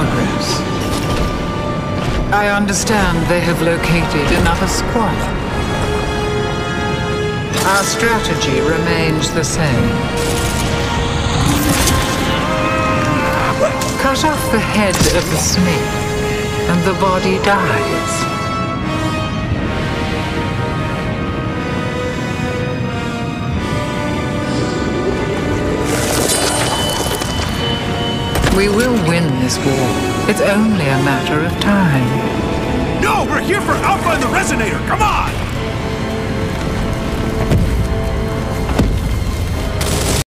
progress. I understand they have located another squad. Our strategy remains the same. Cut off the head of the snake, and the body dies. We will win this war. It's only a matter of time. No, we're here for Alpha and the Resonator. Come on!